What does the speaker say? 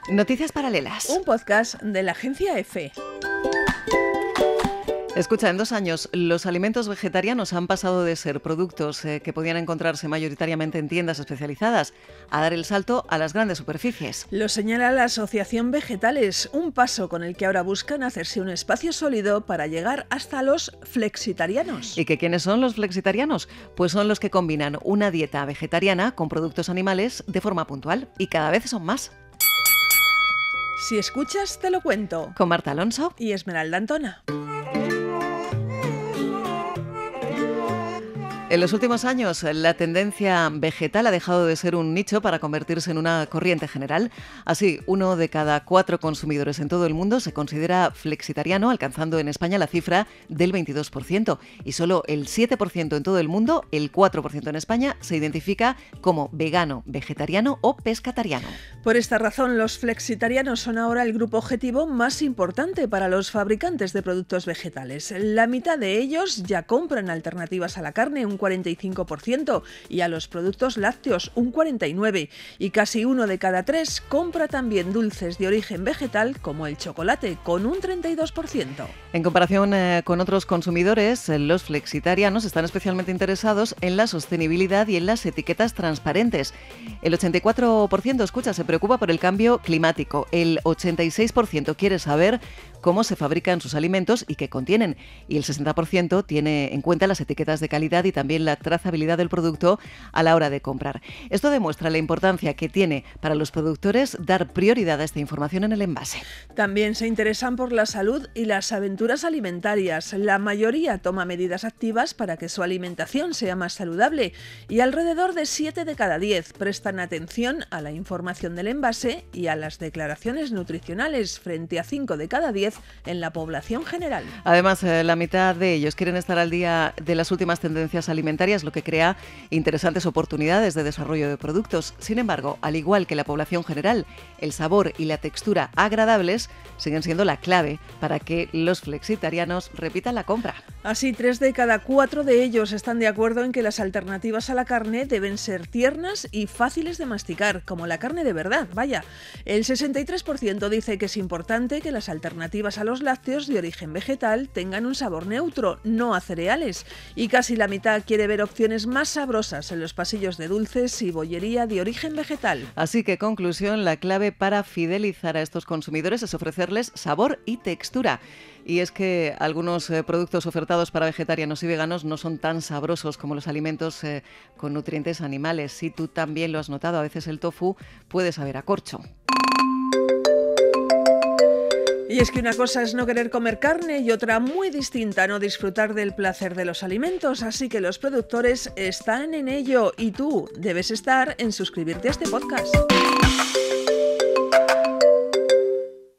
Noticias Paralelas. Un podcast de la agencia EFE. Escucha, en 2 años los alimentos vegetarianos han pasado de ser productos que podían encontrarse mayoritariamente en tiendas especializadas a dar el salto a las grandes superficies. Lo señala la Asociación Vegetales, un paso con el que ahora buscan hacerse un espacio sólido para llegar hasta los flexitarianos. ¿Y quiénes son los flexitarianos? Pues son los que combinan una dieta vegetariana con productos animales de forma puntual, y cada vez son más. Si escuchas, te lo cuento. Con Marta Alonso y Esmeralda Antona. En los últimos años, la tendencia vegetal ha dejado de ser un nicho para convertirse en una corriente general. Así, 1 de cada 4 consumidores en todo el mundo se considera flexitariano, alcanzando en España la cifra del 22%. Y solo el 7% en todo el mundo, el 4% en España, se identifica como vegano, vegetariano o pescatariano. Por esta razón, los flexitarianos son ahora el grupo objetivo más importante para los fabricantes de productos vegetales. La mitad de ellos ya compran alternativas a la carne, un 45%, y a los productos lácteos, un 49%, y casi 1 de cada 3 compra también dulces de origen vegetal, como el chocolate, con un 32%. En comparación con otros consumidores, los flexitarianos están especialmente interesados en la sostenibilidad y en las etiquetas transparentes. El 84%, escucha, se preocupa por el cambio climático. El 86% quiere saber cómo se fabrican sus alimentos y qué contienen. Y el 60% tiene en cuenta las etiquetas de calidad y también la trazabilidad del producto a la hora de comprar. Esto demuestra la importancia que tiene para los productores dar prioridad a esta información en el envase. También se interesan por la salud y las aventuras alimentarias. La mayoría toma medidas activas para que su alimentación sea más saludable, y alrededor de 7 de cada 10 prestan atención a la información del envase y a las declaraciones nutricionales, frente a 5 de cada 10 en la población general. Además, la mitad de ellos quieren estar al día de las últimas tendencias alimentarias, lo que crea interesantes oportunidades de desarrollo de productos. Sin embargo, al igual que la población general, el sabor y la textura agradables siguen siendo la clave para que los flexitarianos repitan la compra. Así, 3 de cada 4 de ellos están de acuerdo en que las alternativas a la carne deben ser tiernas y fáciles de masticar, como la carne de verdad, vaya. El 63% dice que es importante que las alternativas a los lácteos de origen vegetal tengan un sabor neutro, no a cereales, y casi la mitad quiere ver opciones más sabrosas en los pasillos de dulces y bollería de origen vegetal. Así que, conclusión, la clave para fidelizar a estos consumidores es ofrecerles sabor y textura. Y es que algunos productos ofertados para vegetarianos y veganos no son tan sabrosos como los alimentos con nutrientes animales. Si tú también lo has notado, a veces el tofu puede saber a corcho. Y es que una cosa es no querer comer carne y otra muy distinta no disfrutar del placer de los alimentos, así que los productores están en ello y tú debes estar en suscribirte a este podcast.